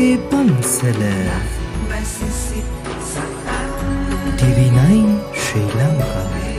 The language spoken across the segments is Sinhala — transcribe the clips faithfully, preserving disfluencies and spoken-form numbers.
අපේ පන්සල ටීවී නයින් ශ්‍රී ලංකාවේ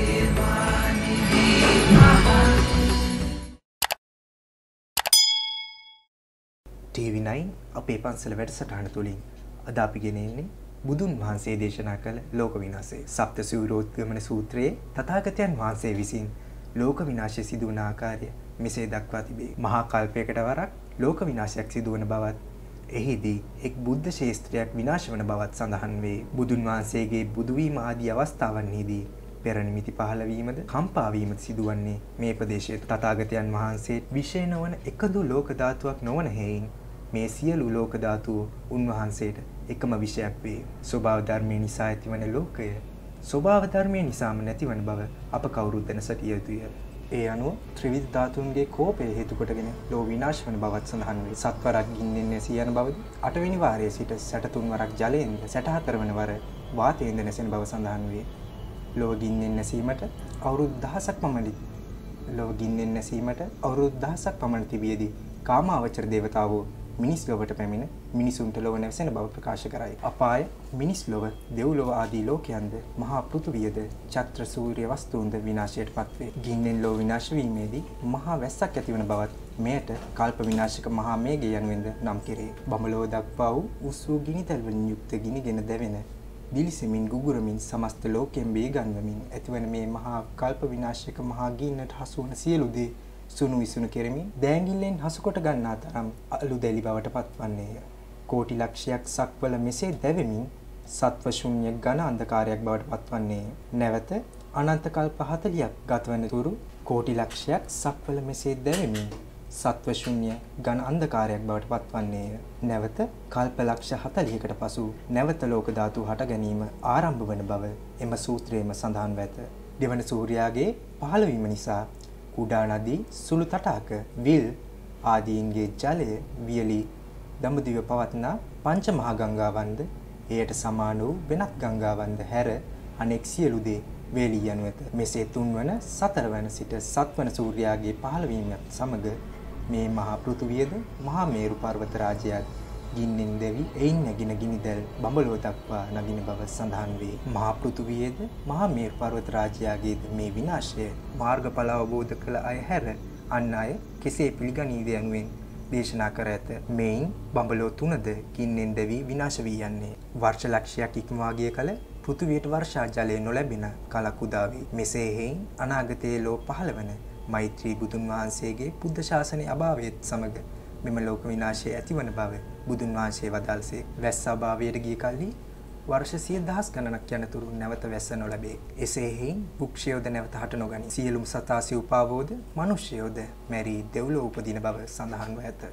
ටීවී නයින් අපේ පන්සල වැඩසටහන තුලින් අද අපි ගෙනෙන්නේ බුදුන් වහන්සේ දේශනා කළ ලෝක විනාශය සප්ත සූරෝත්ගමන සූත්‍රයේ තථාගතයන් වහන්සේ විසින් ලෝක විනාශය සිදු වන ආකාරය මෙසේ දක්වා තිබේ. මහා කල්පයකට වරක් ලෝක විනාශයක් සිදු වන බවත් එහිදී එක් බුද්ධ ශේස්ත්‍රයක් විනාශ වන බවත් සඳහන් වේ. බුදුන් වහන්සේගේ බුදු වීම ආදී අවස්ථාවන්හිදී පෙර නිමිති පහළ වීමද කම්පා වීමද සිදුවන්නේ මේ ප්‍රදේශයේ. තථාගතයන් වහන්සේ විශේෂ නොවන එකදු ලෝක ධාතුවක් නොවන හේයින් මේ සියලු ලෝක ධාතුව උන්වහන්සේට එකම විෂයක් වේ. ස්වභාව ධර්මයේ නිසා ඇතිවන ලෝකය ස්වභාව ධර්මයේ නිසාම නැතිවන බව අප කවුරුත් දැන සිටිය යුතුය. ඒ අනුව ත්‍රිවිධ ධාතුන්ගේ කෝපය හේතු කොටගෙන ලෝ විනාශ වන බවත් සඳහන් වේ. සත්වරක් ගින්නෙන් නැසී යන බවද අටවෙනි වාරයේ සිට සැටතුන් වරක් ජලයෙන්ද සැටහතර වන වර වාතයෙන්ද නැසෙන බව සඳහන් වේ. ලෝ ගින්නෙන් නැසීමට අවුරුදු දහසක් පමණ ලෝ ගින්නෙන් නැසීමට අවුරුදු දහසක් පමණ තිබියදී කාමාවචර දේවතාවෝ මිනිස් ලොවට පැමිණ මිනිසුන්ට ලොව නැවසෙන බව ප්‍රකාශ කරයි. අපාය, මිනිස් ලොව, දෙව්ලොව ආදී ලෝකයන්ද මහා පෘථුවියද චත්‍ර සූර්ය වස්තුන්ද විනාශයට පත්වේ. ගින්නෙන් ලෝ විනාශ වීමේදී මහා වැස්සක් ඇතිවන බවත් මෙයට කල්ප විනාශක මහා මේඝය යනුවෙන්ද නම් කෙරේ. බඹලොව දක්වා වූ උස් වූ ගිනිතැල් වලින් යුක්ත ගිනිගෙන දැවෙන දිලිසෙමින් ගුගුරමින් සමස්ත ලෝකයෙන් බේගන්වමින් ඇතිවන මේ මහා කල්ප විනාශක මහා ගින්නට හසු වන සියලු දේ සුණු විසුණු කෙරෙමින් දෑංගිල්ලෙන් හසුකොට ගන්නා තරම් අලු දැලි බවට පත්වන්නේය. කෝටි ලක්ෂයක් සක්වල මෙසේ දැවෙමින් සත්ව ශුන්‍ය ඝන අන්ධකාරයක් බවට පත්වන්නේය. නැවත අනන්ත කල්ප හතළියක් ගතවන තුරු කෝටි ලක්ෂයක් සක්වල මෙසේ දැවෙමින් සත්ව ශුන්‍ය ඝන අන්ධකාරයක් බවට පත්වන්නේය. නැවත කල්ප ලක්ෂ හතළිහකට පසු නැවත ලෝක ධාතු හට ගැනීම ආරම්භ වන බව එම සූත්‍රයේම සඳහන්ව ඇත. දෙවන සූර්යාගේ පහළවීම නිසා කුඩා නදී සුළු තටාක විල් ආදීන්ගේ ජලය වියලි දඹදිව පවත්නා පංච මහා ගංගාවන්ද එයට සමාන වූ වෙනත් ගංගාවන්ද හැර අනෙක් සියලු දේ වේලී යනු ඇත. මෙසේ තුන්වන සතරවන සිට සත්වන සූර්යාගේ පහළවීමත් සමග මේ මහා පෘථුවියද මහා මේරු පර්වත රාජයාද ගින්නෙන් දැවි එයින් නැගින ගිනිදැල් බඹලොව දක්වා නගින බව සඳහන් වේ. මහා පෘථුවියේද මහා මේරු පර්වත රාජයාගේද මේ විනාශය මාර්ගඵල අවබෝධ කළ අය හැර අන් අය කෙසේ පිළිගනීද යනුවෙන් දේශනා කර ඇත. මෙයින් බඹලොව තුනද ගින්නෙන් දැවි විනාශ වී යන්නේ. වර්ෂ ලක්ෂයක් ඉක්මවා ගිය කල පෘථුවියට වර්ෂා ජලය නොලැබෙන කලක් උදා වේ. මෙසේ හේයින් අනාගතයේ ලෝ පහළවන මෛත්‍රී බුදුන් වහන්සේගේ බුද්ධ ශාසනයේ අභාවයත් සමග මෙම ලෝක විනාශය ඇතිවන බව බුදුන් වහන්සේ වදාළසේ. වැස්ස අභාවයට ගිය කල්හි වර්ෂ සිය දහස් ගණනක් යනතුරු නැවත වැස්ස නොලැබේ. එසේ හේයින් වෘක්ෂයෝද නැවත හට නොගනී. සියලුම සතා සිව්පාවෝද මනුෂ්‍යයෝද මැරී දෙව්ලොව උපදින බව සඳහන්ව ඇත.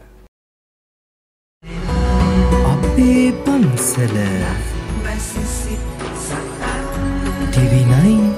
අපේ පන්සල ටීවී නයින්